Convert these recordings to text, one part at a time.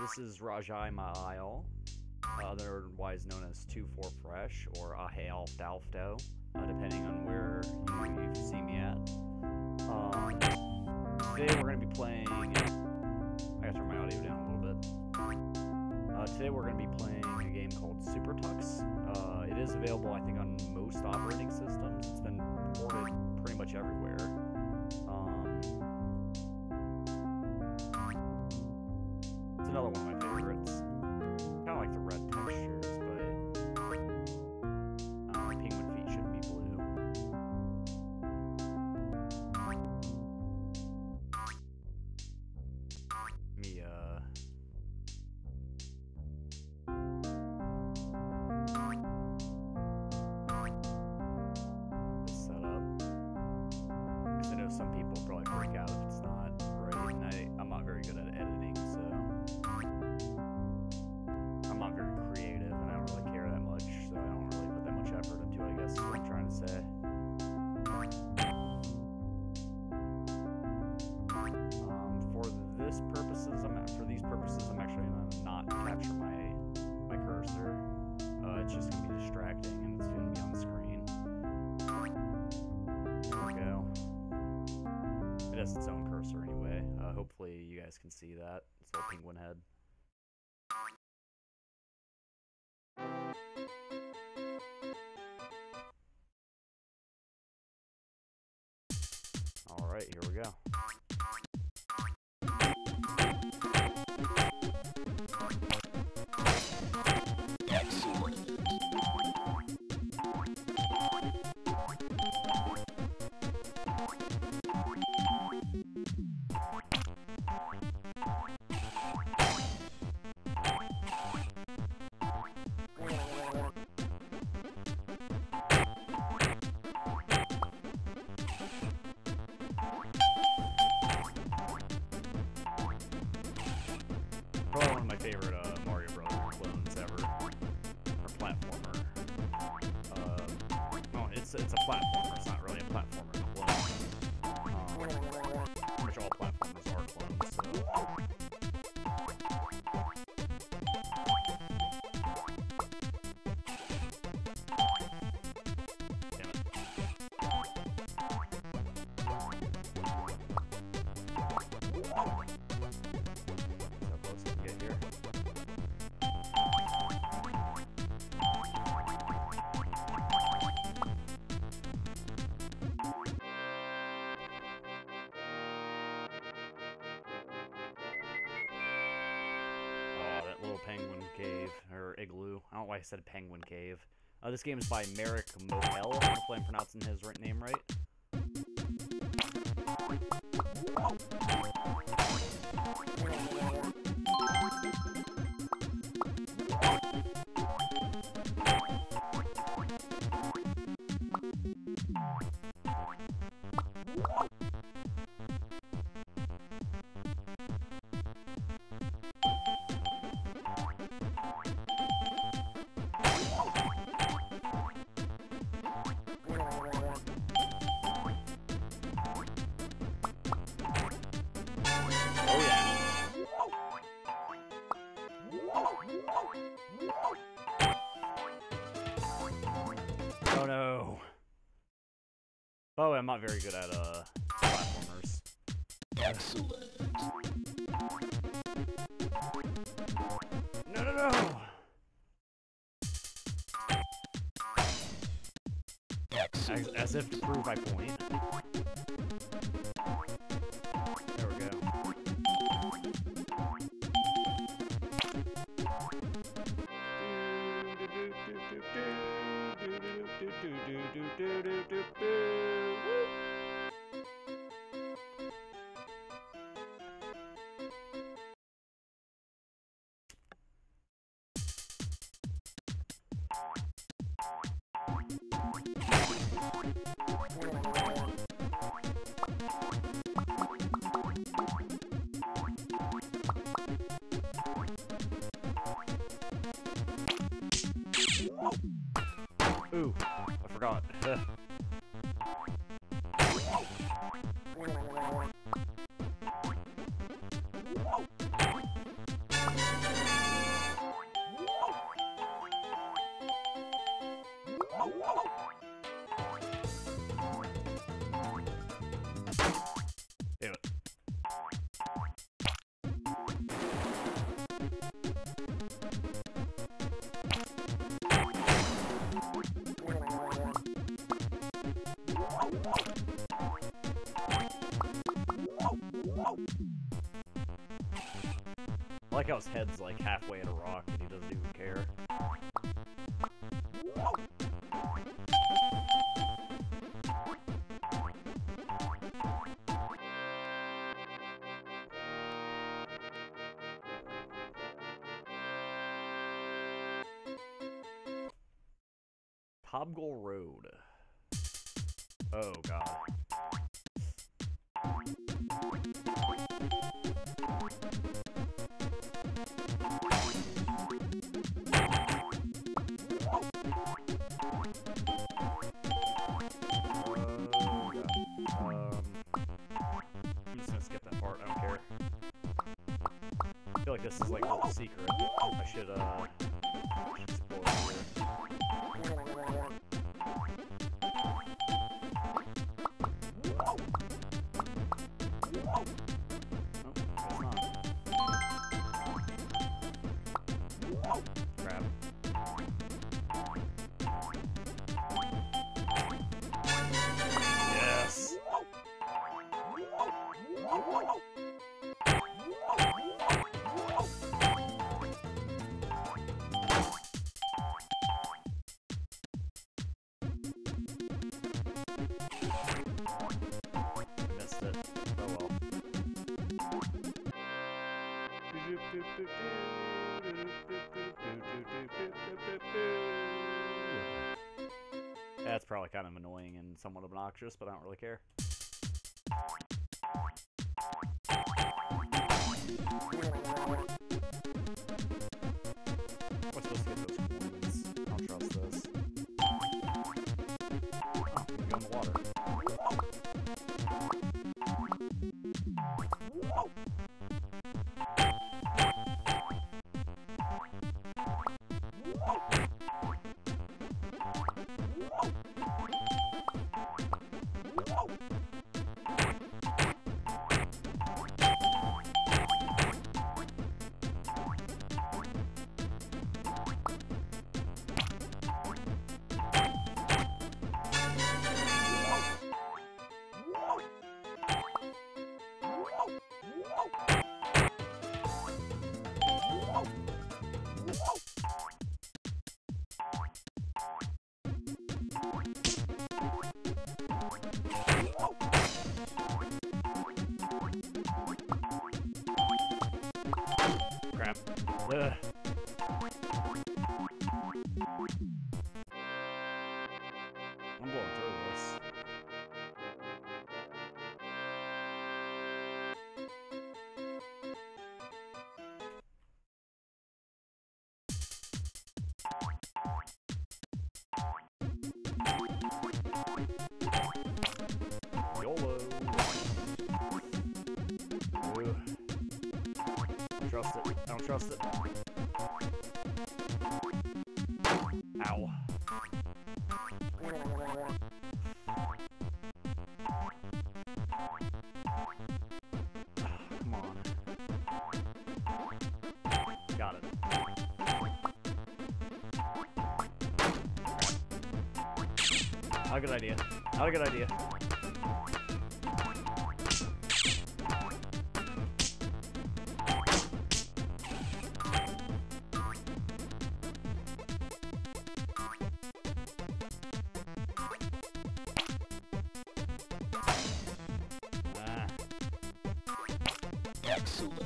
This is Raj'Ai Ma'ayal, otherwise known as 2-4 Fresh or Ahel Dalfto, depending on where you see me at. Today we're going to be playing... I gotta turn my audio down a little bit. Today we're going to be playing a game called Supertux. It is available, I think, on most operating systems. It's been ported pretty much everywhere. It's another one of my favorites. Kind of like the red textures, but penguin feet shouldn't be blue. Set up. I know some people probably freak out if it's not right, and I'm not very good at editing, so I'm not very creative, and I don't really care that much, so I don't really put that much effort into it, I guess is what I'm trying to say. For these purposes, I'm actually gonna not capture my cursor. It's just gonna be distracting, and it's gonna be on the screen. There we go. It has its own cursor anyway. Hopefully you guys can see that. It's a little penguin head. Alright, here we go. Probably one of my favorite Mario Brothers clones ever, or platformer. Well, it's a platformer. It's not really a platformer clone. Pretty much all platformers are clones. So. Damn it. Get here. Oh, that little penguin cave, or igloo. I don't know why I said penguin cave. This game is by Merrick Moel. Hopefully I'm pronouncing his name right. Oh no. Oh, I'm not very good at platformers. Excellent. No, no, no. Excellent. As if to prove my point. There we go. Ooh, I forgot. I like how his head's like halfway at a rock and he doesn't even care. Tobgall Road. Oh god. I'm just gonna skip that part, I don't care. I feel like this is like a little secret. I should explore here. Crap. Yes. Missed it. Oh well. That's probably kind of annoying and somewhat obnoxious, but I don't really care. We're supposed to get those coins. I don't trust this. Oh, I'm gonna go in the water. Crap. Ugh. I'm blowing through this. YOLO. Ugh. Trust it. I don't trust it. Ow. Come on. Got it. Not a good idea. Not a good idea. Excellent.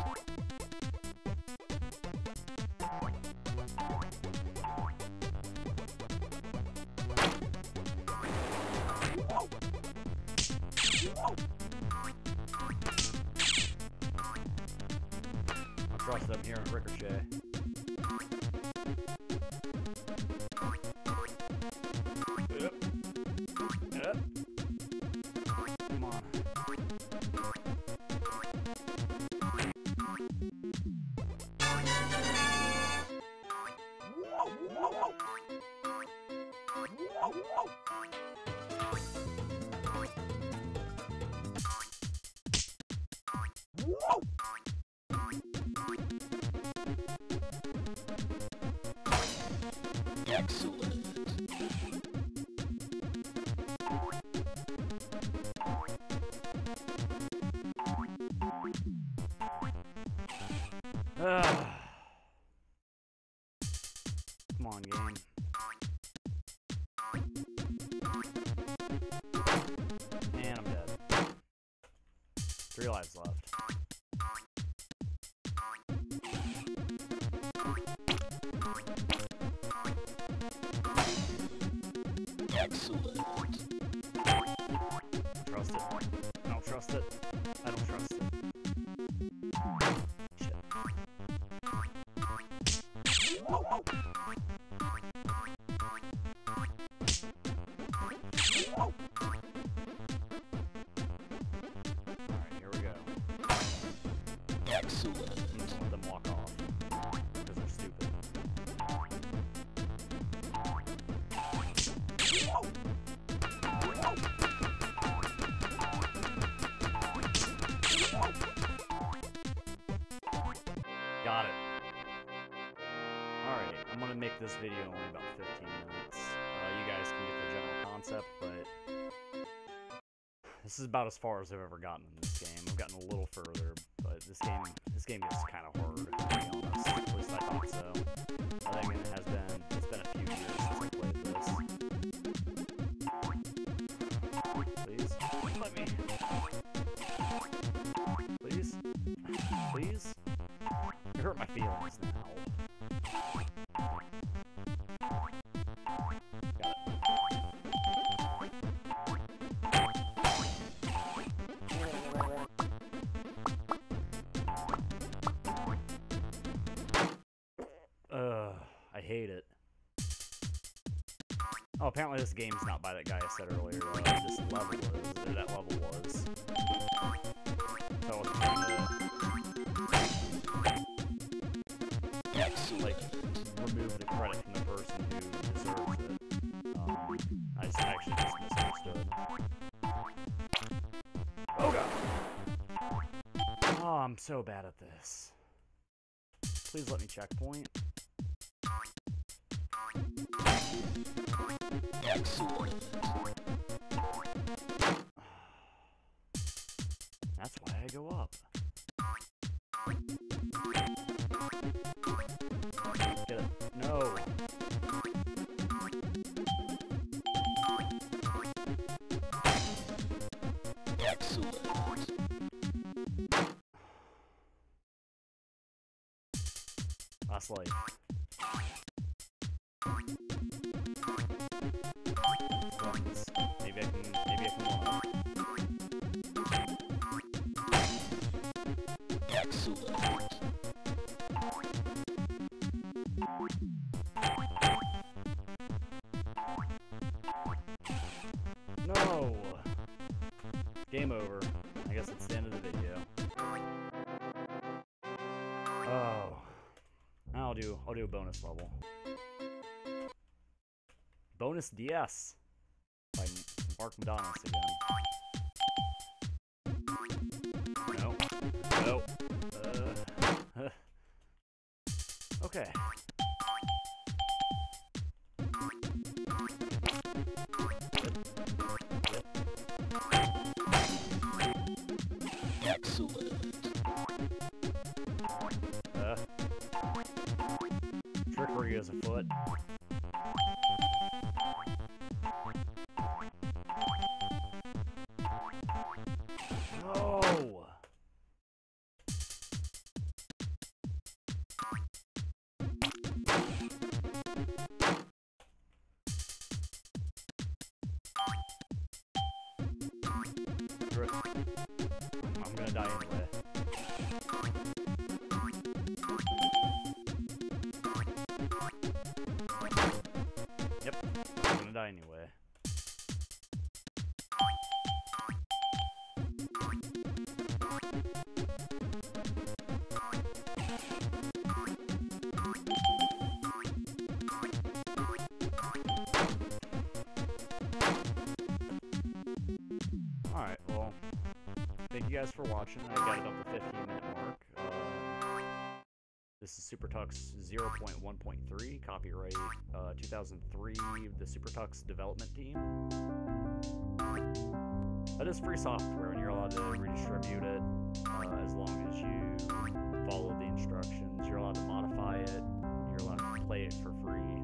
I trust them here in Ricochet. Yep. Yep. Come on. Excellent. fun game. And I'm dead. 3 lives left. Excellent. Trust it. I don't trust it. I don't trust it. Shit. Alright, here we go. Excellent. I'm just gonna let them walk off. Because they're stupid. Got it. Alright, I'm gonna make this video only about 15 minutes. You guys can get the general concept, but this is about as far as I've ever gotten in this game. I've gotten a little further, but this game gets kind of hard, to be honest. At least I thought so. I think it's been a few years since I played this. Please, let me. Please, please. You hurt my feelings now. I hate it. Oh, apparently this game's not by that guy I said earlier. This level is, or that level was. So I wasn't trying to, like, remove the credit from the person who deserves it. I actually just misunderstood. Oh god! Oh, I'm so bad at this. Please let me checkpoint. Excellent. That's why I go up. Get it. No. Excellent. Last life. Ones. Maybe I can one up. Excellent. No. Game over. I guess it's the end of the video. Oh. I'll do a bonus level. Bonus DS by Mark Madonis again. No. No. Okay. Excellent. Trickery is afoot. No! I'm gonna die anyway. Yep, I'm gonna die anyway. Alright, well, thank you guys for watching. I got about the 15-minute mark. This is Supertux 0.1.3, copyright 2003, the Supertux development team. That is free software, and you're allowed to redistribute it as long as you follow the instructions. You're allowed to modify it. You're allowed to play it for free.